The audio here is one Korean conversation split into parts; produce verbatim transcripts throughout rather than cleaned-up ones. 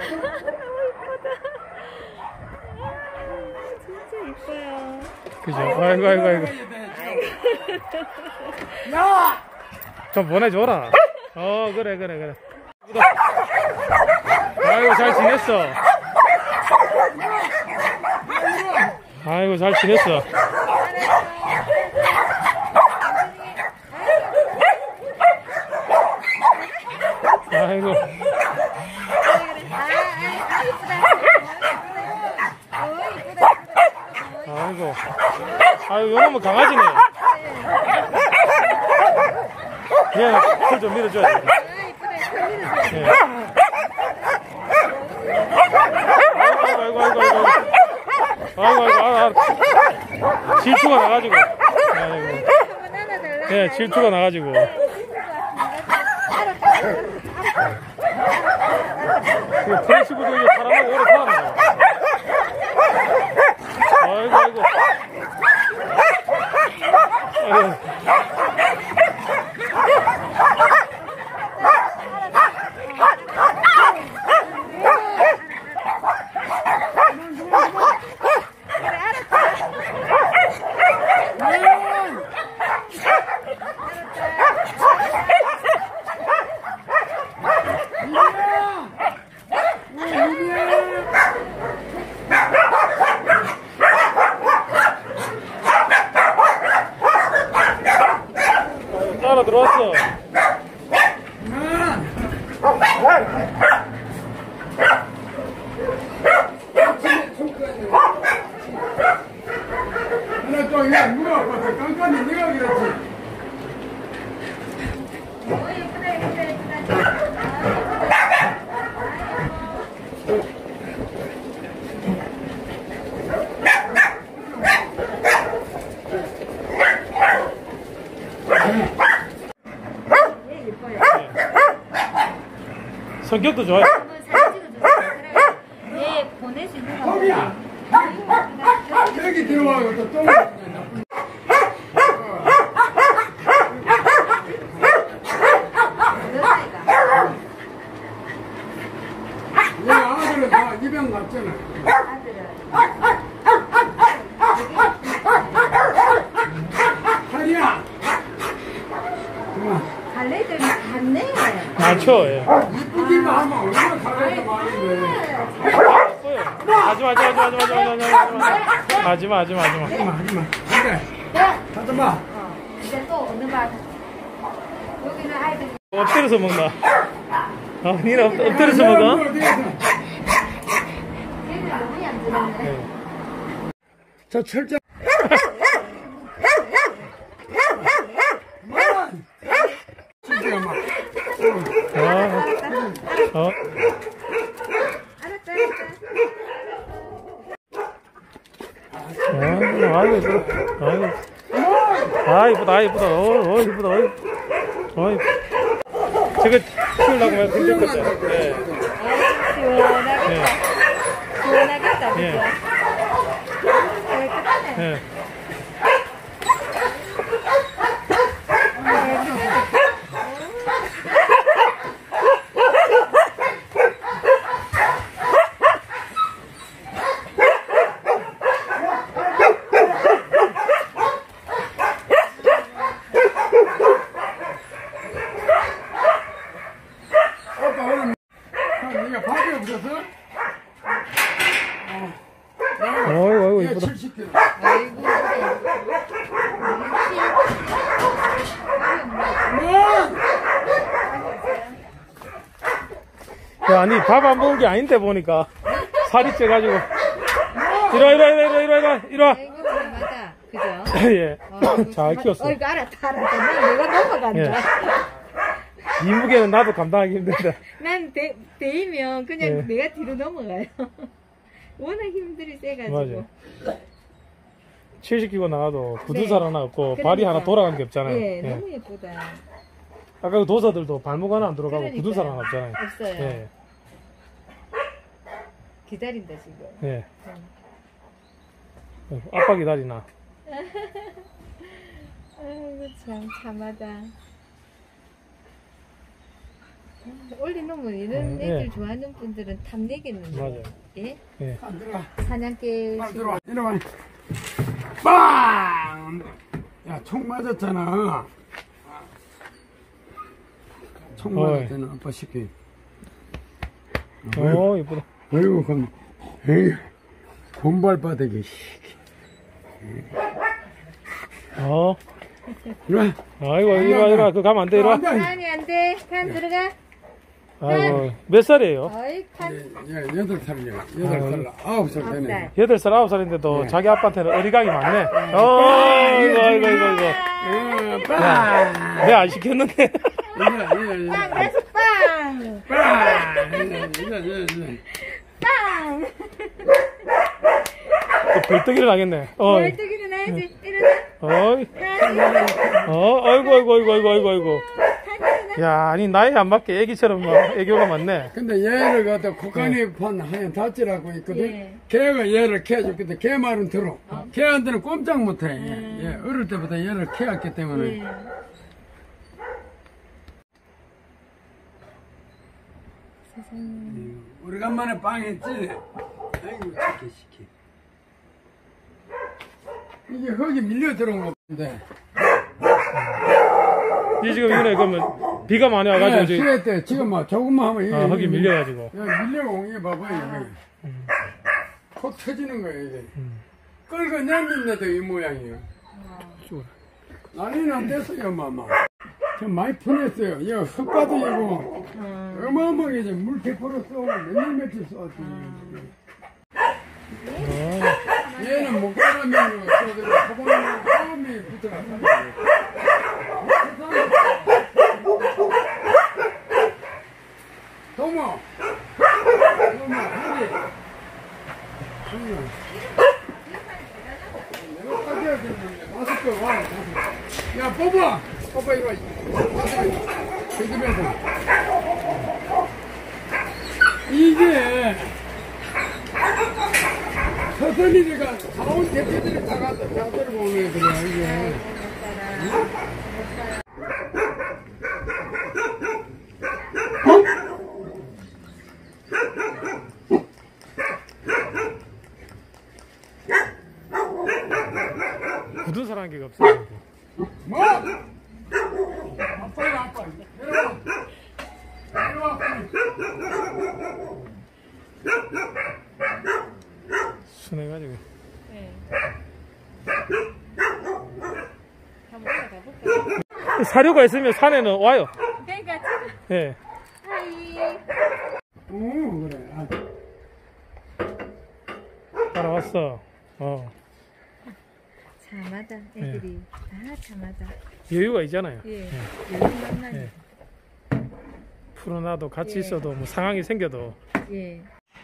진짜 이뻐요. 그죠? 아이고, 아이고, 아이고. 야! 좀 보내줘라. 어, 그래, 그래, 그래. 아이고, 잘 지냈어. 아이고, 잘 지냈어. 아이고. 아이고. 아이고, 요놈은 강아지네. 얘, 풀 좀 밀어줘야지. 예. 아이고, 아이고, 아이고, 아이고. 아이고, 아이고, 아이고, 아이고. 질투가 나가지고. 아이고. 예, 질투가 나가지고. 이거 프레시브도 이게 사람하고 오래 살았나 봐. 아이고, 아이고. 아이고. 따라 들어왔어. 근데 또 이거 누가 아팠어? 깐깐이 네가 그랬지. 성격도 좋아요. 얘 보낼 수 있는 거 거기야. 여기 들어와. 또 똥. 내 아들은 다 입양 갔잖아. 하리야. 갈래들 갔네. 많죠, 예. 이쁘기만 하면 얼마나 가려서 많은데. 하지마, 하지마, 하지마, 하지마, 하지마, 하지마, 하지마, 하지마, 하지마. 하지마, 하지마. 그래. 하지마. 이제 또 어느 bar 여기는 아이들 엎드려서 먹나? 아, 니는 엎- 엎드려서 먹어? 얘들 너무 안 들었네. 저 철저. 진짜 막. 어, 어. 알았다, 아, 알았다. 아이고, 이쁘다. 아이고. 아, 이쁘다, 아, 이쁘다. 어, 어, 이쁘다. 어, 어, 이쁘다. 저거 키우려고 하면 힘들 것 같아요. 네. 시원하겠다. 네. 시원하겠다, 예. 그죠? 깨끗하네. 네. 네가 밥이 없어서? 어이구, 어이구, 이쁘다. 칠십 킬로그램. 아이고, 야, 아니, 밥 안 먹은 게 아닌데, 보니까. 살이 쪄가지고. 이리와, 이리와, 이리와, 이리와, 이리와, 이리와. 아이고, 맞아. 그죠? 예. 어, 잘 키웠어. 어이구, 알았다, 알았다. 난 내가 넘어간다. 예. 이 무게는 나도 감당하기 힘든데. 난 대, 대이면 그냥 예. 내가 뒤로 넘어가요. 워낙 힘들이 세가지고. 맞아. 칠 시키고 나가도 네. 구두살 하나 없고, 그러니까. 발이 하나 돌아간 게 없잖아요. 예, 예. 너무 예쁘다. 아까 그 도사들도 발목 하나 안 들어가고 그러니까요. 구두살 하나 없잖아요. 없어요. 예. 기다린다, 지금. 예. 아빠 기다리나. 아이고, 참, 참하다. 올려놓으면 이런 예. 애들 좋아하는 분들은 탐내겠는데. 맞아요. 예? 예. 안 들어와. 사냥개. 안 들어와. 이리와. 빵! 야, 총 맞았잖아. 총 어이. 맞았잖아, 아빠 시키. 어, 이쁘다. 어이구, 그럼, 에이, 본발바닥이. 어. 이리 와. 아이고, 이리 와, 이리 와. 그거 가면 안 돼, 이리 와. 안 돼. 아니, 안 돼. 간 들어가. 아이고, 몇 살이에요? 어이, 간. 예, 예, 여덟 살이야. 여덟 살, 아홉 살 아홉 되네. 살. 여덟 살, 아홉 살인데도 네. 자기 아빠한테는 어리광이 많네. 어, 아이고, 아이고, 아이고, 아이고. 어, 빵! 내가 안 시켰는데. 예, 예, 예. 빵, 그래서 빵! 빵! 예, 예, 예. 빵! 또 벌떡 일어나겠네. 어이. 벌떡 일어나야지. 일어나. 어이. 가야지. 어, 아이고, 아이고, 아이고, 아이고, 아이고, 아이고. 간 일어나. 야, 아니, 나이에 안 맞게 애기처럼 막 애교가 많네. 근데 얘를 갖다 국간이판 하얀 다찌라고 있거든. 예. 걔가 얘를 캐줬거든. 걔 말은 들어. 걔한테는 꼼짝 못해. 예. 예. 어릴 때부터 얘를 캐왔기 때문에. 예. 세상에. 음, 오래간만에 빵 했지. 아이고 시키 시키. 이게 흙이 밀려 들어온 건데. 이 지금 이번에 그러면 비가 많이 와가지고 예, 지금 시회 때 지금 막 조금만 하면 이게 아, 흙이 밀려가지고. 야, 밀려고 이게 봐봐요. 이게. 코 터지는 거예요 이게. 끌고 내밀는데도 이 모양이에요. 난리는 안 됐어요, 마마. 저 많이 푸냈어요. 이거 흙바닥이고, 어마어마하게 이제 물 백 퍼센트 쏘고 몇몇 며칠 쏘았지. 얘는 목사람이고, 저기 사방에 사람이 붙어갔어요. 도모! 도모, 하리! 내가 따져야 되는데, 다섯 개 와, 다섯 개. 야, 뽑아! 뽑아, 이리 와. 그 집에서. 이게, 서선이가 사온 대표들이 다 갖다 자세를 보는 애들이야, 이게. 굳은 사랑개가 없어요. 뭐? 아빠야, 아빠. 내려와. 내려와. 순해가지고. 네. 가볼까, 가볼까. 사료가 있으면 산에는 와요. 그러니까 지금. 예. 하이. 응, 그래. 아. 따라왔어. 어. 참하다, 애들이. 다 참하다. 여유가 있잖아요. 예. 요즘 만나니. 예. 풀어놔도 같이 예. 있어도 뭐 상황이 생겨도. 예.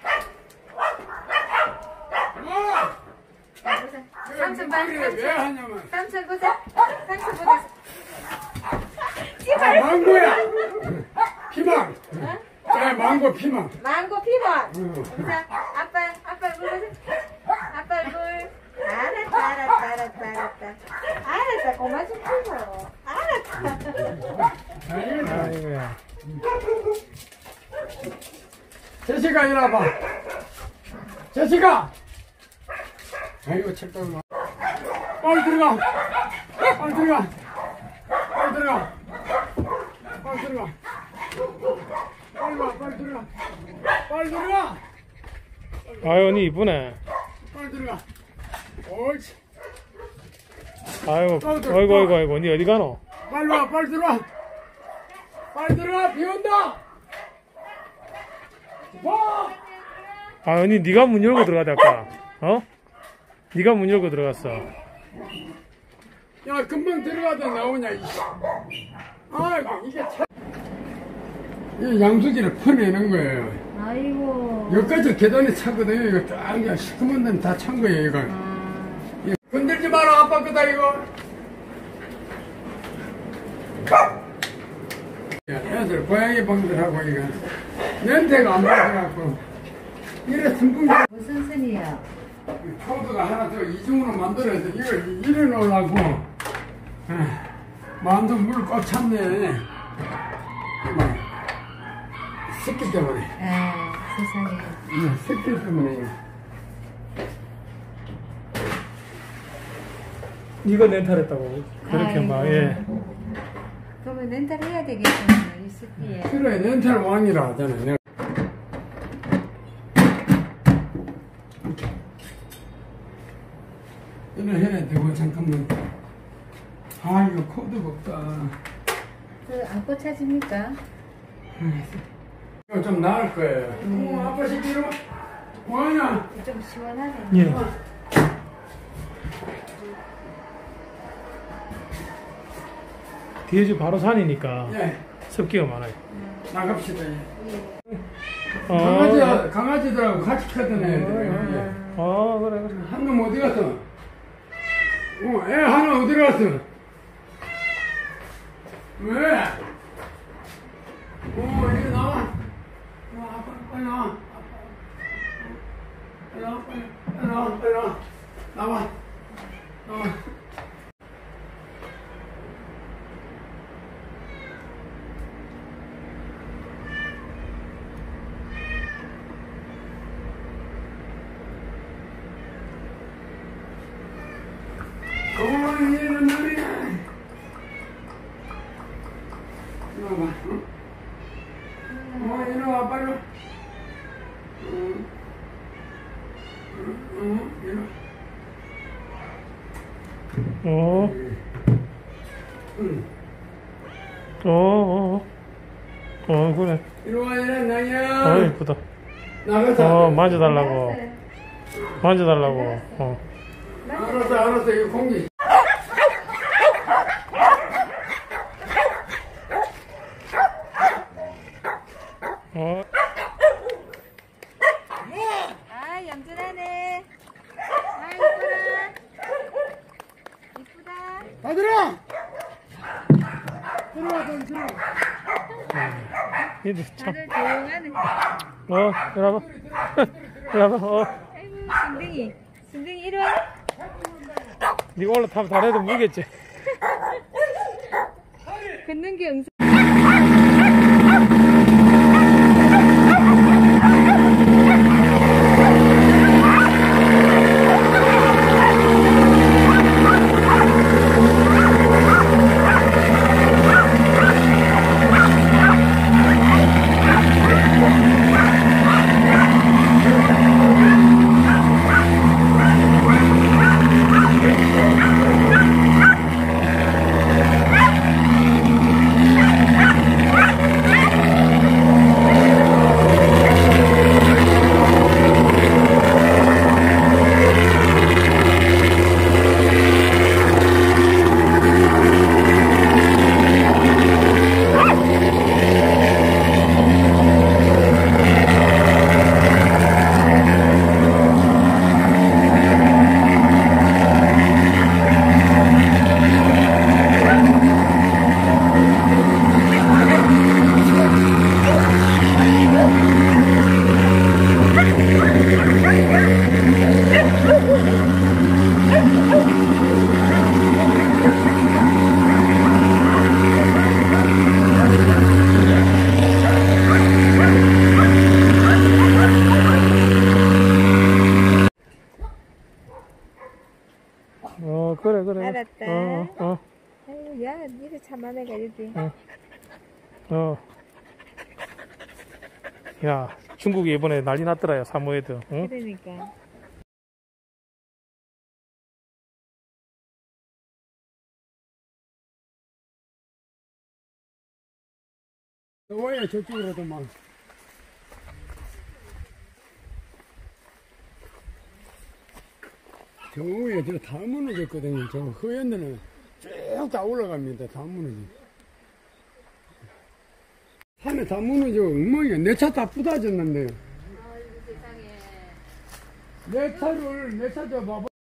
뭐? 보자. 삼촌 봐, 그래, 왜 삼촌. 하냐면. 삼촌 보자. 삼촌 보자. 아, 씨발. 망고야! 피망! 야, 망고 피망! 망고 피망. 응. 보자. 아빠, 아빠 얼굴 보자. 아빠 얼굴. 알았다, 알았다, 알았다, 알았다. 알았다, 고만 좀 풀어요. 알았다. 아이고야. 제시가 이리 와봐. 제시가! 아이고, 책도 봐. 빨리 들어가! 빨리 들어가! 빨리 들어가! 빨리 들어가! 빨리 와, 빨리 들어가! 빨리 들어가! 아유, 언니 이쁘네. 빨리 들어가! 옳지! 아이고, 아이고, 아이고, 아이고, 언니 어디 가노? 빨리 와, 빨리 들어와! 빨리 들어와, 비 온다! 와! 아, 언니 네가 문 열고 들어가자, 아까. 어? 네가 문 열고 들어갔어. 야, 금방 들어가다 나오냐, 이씨. 아이고, 이게 참. 이 양수기를 퍼내는 거예요. 아이고. 여기까지 계단이 차거든요. 이거 쫙, 그냥 시커먼 데는 다 찬 거예요, 이거. 이거 건들지 마라, 아빠 거다, 이거. 야, 애들, 고양이 방들하고, 이거. 냄새가 안 나가갖고. 이래 승풍기. 무슨 순이야? 포도가 하나 더 이중으로 만들어서 이걸 이래 놓으려고. 아, 마음도 물 꽉 찼네. 새끼 때문에. 아, 세상에. 응, 새끼 때문에. 이거 렌탈했다고 그렇게 아이고. 막 예. 그러면 렌탈 해야 되겠구나, 이 습기에. 그래, 렌탈 왕이라 하잖아. 내가. 이래 해야 되고, 잠깐만. 아, 이거 코드가 없다. 그, 안 꽂혀집니까? 이거 좀 나을 거예요. 음. 어, 아빠 새끼 이리 와. 뭐하냐? 좀 시원하네. 예. 뒤에 집 바로 산이니까 예, 습기가 많아요. 나갑시다. 예. 어, 강아지, 강아지들하고 같이 커던 애들. 예. 어 그래 그래. 한 놈 어디 갔어? 어, 애 하나 어디 갔어? 왜? 어, 이리 나와. 어, 아빠, 빨리 나와. 빨리 나와, 빨리, 빨리 나와, 빨리 나와. 나와. 나와. 어, 얘는 말이야. 이리 와봐. 어? 어, 이리 와, 빨리 와. 어, 어, 이리 와. 어. 응. 어, 어, 어, 어, 그래. 이리 와, 얘는 나야. 어, 이쁘다. 나가자. 어, 만져달라고. 만져달라고. 어. 알았어, 알았어, 이거 공기. 어. 아, 얌전하네. 아, 이쁘다. 이쁘다. 아들아! 들어와, 좀 들어와. 얘도 참. 다들 조용하네. 어, 이리 와봐. 이리 와봐. 어. 아이고, 순둥이. 순둥이 이리 와. 니가 올라타면 다리도 무겠지. 걷는 게 응사. 어, 그래, 그래. 알았다. 어, 어, 아유, 야, 니도 참아내가 여기. 어. 어. 야, 중국이 이번에 난리 났더라, 야, 사모예드. 응? 그러니까. 너와야 저쪽으로도 막. 저 위에 저 다 무너졌거든요. 저 허연들은 쭉 다 올라갑니다. 다 무너져. 산에 다 무너져. 엉망이야. 내 차 다 부다졌는데요. 내 차를, 내 차 저 봐봐.